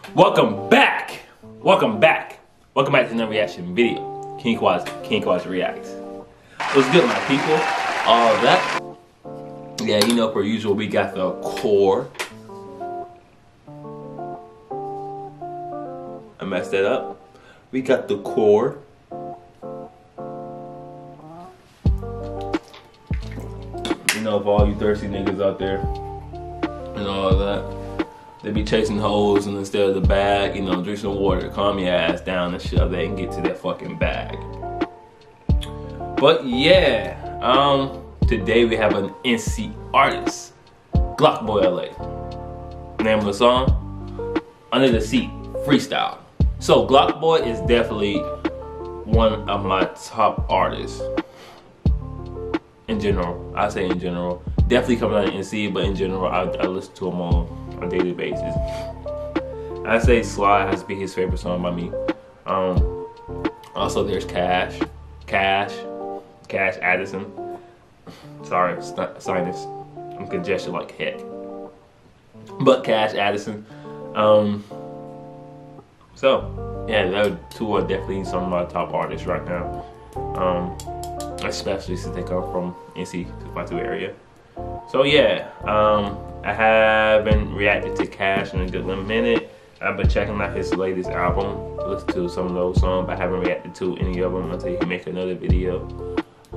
Welcome back. Welcome back to another reaction video. King Quads reacts. What's good, my people? All that. Yeah, you know, per usual, we got the core. I messed that up. We got the core. You know, for all you thirsty niggas out there and all that, they be chasing hoes and instead of the bag, you know, drink some water, calm your ass down and shove that and get to that fucking bag. But yeah, today we have an NC artist, Glockboy LA. Name of the song, Under the Seat Freestyle. So Glockboy is definitely one of my top artists. In general, I say in general. Definitely coming out of NC, but in general, I listen to him on a daily basis. I say Slide has to be his favorite song by me. Also, there's Cash Addison. Sorry, sinus. I'm congested like heck. But Cash Addison. So, yeah, those two are definitely some of my top artists right now. Especially since they come from NC 252 area. So yeah, I haven't reacted to Cash in a good minute. I've been checking out his latest album, listened to some of those songs, but I haven't reacted to any of them until he make another video.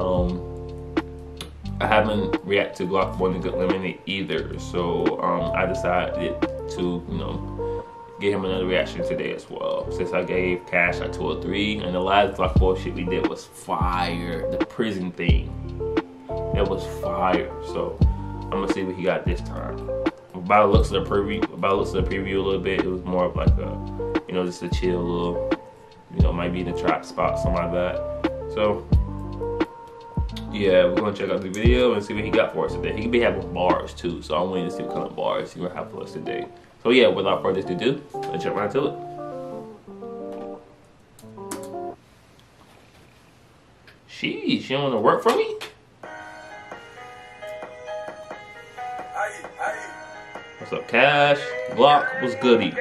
I haven't reacted to Glockboy in a good minute either, so I decided to, you know, give him another reaction today as well. Since I gave Cash a 2 or 3, and the last Glockboy shit we did was fire. The prison thing, it was fire. So I'm gonna see what he got this time. By the looks of the preview, a little bit, it was more of like a, you know, just a chill little, you know, might be in a trap spot, something like that. So yeah, we're gonna check out the video and see what he got for us today. He could be having bars too, so I'm waiting to see what kind of bars he will have for us today. So yeah, without further ado, let's jump right to it. Sheesh, you don't want to work for me? What's up, Cash? Glock, what's goody?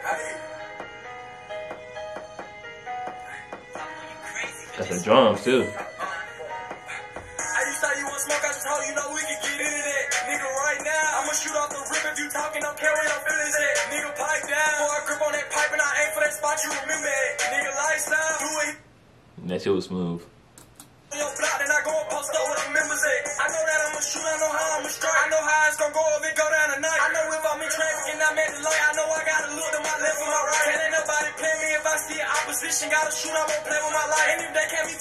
Got the drums too. Shoot off the rip if you talking, don't care where your feelings at. Nigga, pipe down. Before I grip on that pipe and I aim for that spot, you remember it. Nigga, lifestyle. Do it. That shit was smooth. Your block, then I go and post up with the members at. I know that I'm a shooter, I know how I'm a strike. I know how it's gonna go if it go down tonight. I know if I'm in traffic and I'm at the light. I know I gotta look to my left and my right. Can't ain't nobody play me if I see an opposition. Gotta shoot, I'm gonna play with my life. And if they can't be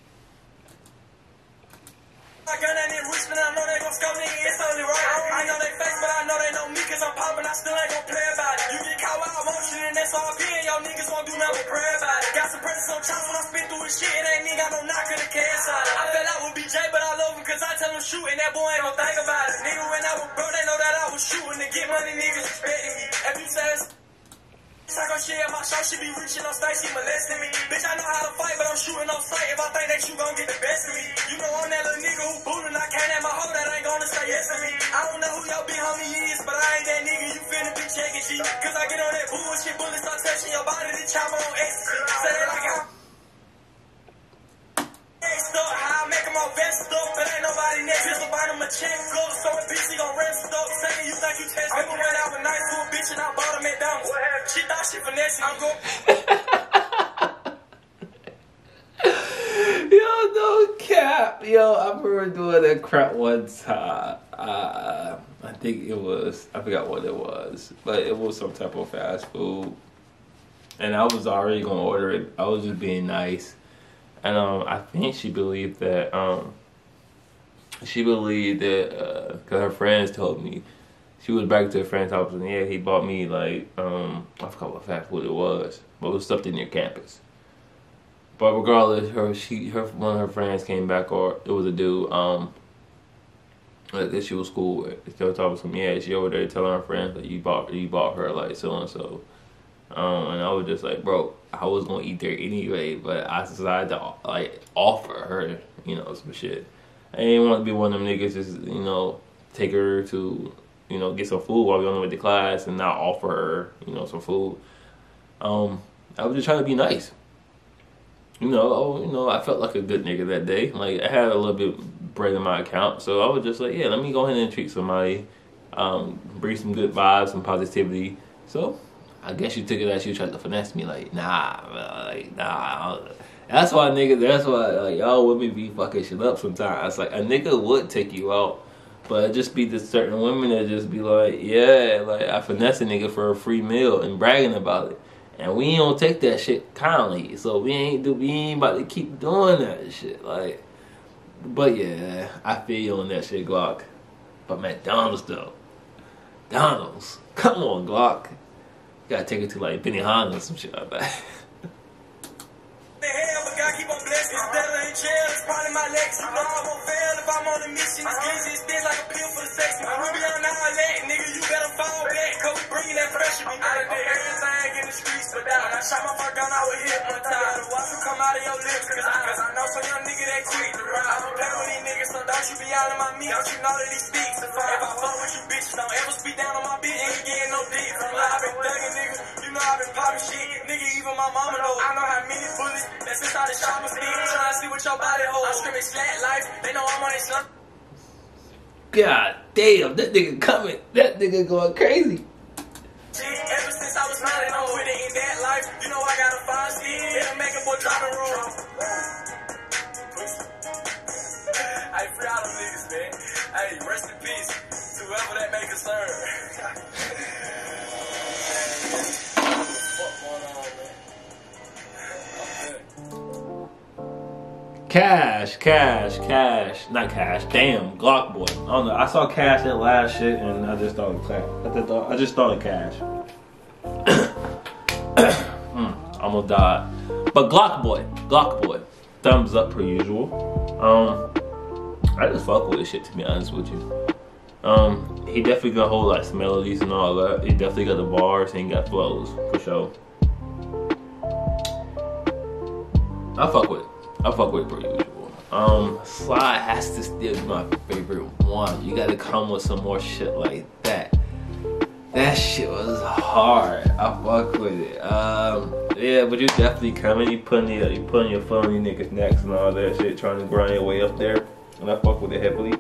I gun that in Richmond, I know they gon' scope me, it's only right. I know they face, but I know they know me, cause I'm poppin', I still ain't gon' play about it. You get caught while I'm motion and that's all and y'all niggas won't do nothing but pray about it. Got some presents on chops when I spit through his shit, it ain't nigga got no knock in the cash side. I fell out with BJ, but I love him cause I tell him shoot, and that boy ain't gon' think about it. Nigga, when I was broke, they know that I was shooting to get money, niggas respecting me. If you say it's talk on shit, my shot should be reaching on stage, she molesting me. Bitch, I know how to fight, but I'm shooting on sight. If I think that you gon' get the best of me, you know I'm that little nigga who bootin'. I can't have my hoe that ain't gonna say yes to me. I don't know who your big homie is, but I ain't that nigga you finna be checking G. Cause I get on that bullshit, bullets start touching your body, the chopper on ecstasy. Say they like how stuck, how I make them all vest up, but ain't nobody next. Pistol bind them a check up, so a bitch he gon' rest up. Saying you think you test me. I'ma run out with nice to a bitch and I bought him McDonald's. She thought she finessing. I'm going. Yo, no cap. Yo, I remember doing that crap one time. I think it was, I forgot what it was, but it was some type of fast food. And I was already gonna order it. I was just being nice. And I think she believed that, cause her friends told me, she was back to her friend's house and yeah, he bought me like, I forgot what fast food it was, but it was something near campus. But regardless, one of her friends came back, or it was a dude, that she was cool with. She was talking to some, yeah, she over there telling her friends that you bought her like so and so. And I was just like, bro, I was gonna eat there anyway, but I decided to like offer her, you know, some shit. I didn't want to be one of them niggas just, you know, take her to, you know, get some food while we on the way to class and not offer her, you know, some food. I was just trying to be nice. You know, I felt like a good nigga that day. Like, I had a little bit bread in my account, so I was just like, yeah, let me go ahead and treat somebody, bring some good vibes, some positivity. So I guess you took it as you tried to finesse me, like, nah. That's why like, y'all women be fucking shit up sometimes. Like, a nigga would take you out, but it just be the certain women that just be like, yeah, like, I finesse a nigga for a free meal and bragging about it. And we don't take that shit kindly, so we ain't about to keep doing that shit. Like, but yeah, I feel you on that shit, Glock. But McDonald's though, McDonald's, come on, Glock, you gotta take it to like Benihana or some shit like that. Keep on blessing, it's better in jail, it's probably my legs. You know I won't fail if I'm on a mission. It's easy, it's thin like a pill for the sex. We be on all that, nigga, you better fall back, cause we bringing that pressure. I done did everything in the streets, but when I shot my first gun, I was hit one time. The watch will come out of your lips, cause I know some young nigga that quick to ride. I don't play with these niggas, so don't you be out of my meat. Don't you know that these sticks are fine. If I fuck with you bitches, don't ever speak down on my bitch, ain't getting no dick. I been thugging niggas, you know I been popping shit. Nigga, even my mama know. I know how many bullets that's inside the shop of speed. Trying to see what your body holds. I scream slack life, they know I'm on this stuff. God damn, that nigga coming. That nigga going crazy. Ever since I was 9 and I'm with it in that life, you know I gotta find speed. It'll make a boy drop and roll. Hey, free all them niggas, man. Hey, rest in peace to whoever that may concern. What's going on, man? Cash. Not Cash. Damn, Glock boy. I don't know. I saw Cash that last shit and I just thought of Cash. I just thought of Cash. Almost died. But Glock boy. Thumbs up per usual. I just fuck with this shit, to be honest with you. He definitely got hold like some melodies and all that. He definitely got the bars and he got flows for sure. I fuck with it per usual. Sly has to still be my favorite one. You gotta come with some more shit like that. That shit was hard. I fuck with it. Yeah, but you definitely coming. You putting your foot on your niggas' necks and all that shit, trying to grind your way up there. And I fuck with it heavily.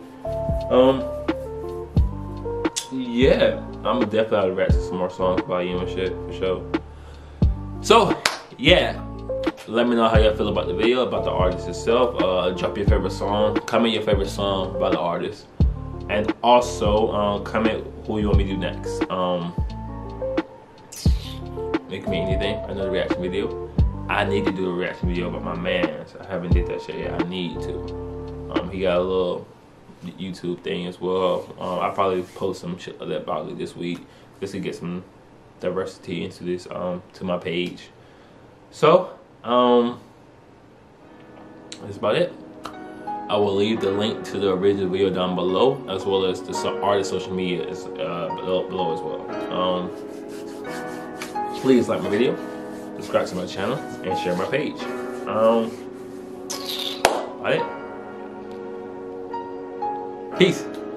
Yeah, I'm definitely out of rap some more songs by you and shit for sure. So, yeah. Let me know how y'all feel about the video, about the artist itself. Drop your favorite song. Comment your favorite song by the artist. And also, comment who you want me to do next. Make me anything, another reaction video. I need to do a reaction video about my man. I haven't did that shit yet. I need to. He got a little YouTube thing as well. I'll probably post some shit like that probably this week just to get some diversity into this to my page. So that's about it. I will leave the link to the original video down below, as well as the artist social media is below as well. Please like my video, subscribe to my channel, and share my page. All right. Peace.